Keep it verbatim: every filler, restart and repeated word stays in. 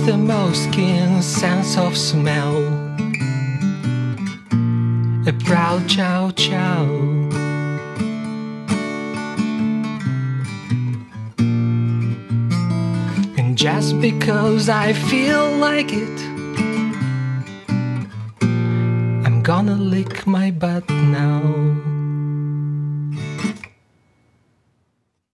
the most keen sense of smell, a proud chow chow. And just because I feel like it, I'm gonna lick my butt now.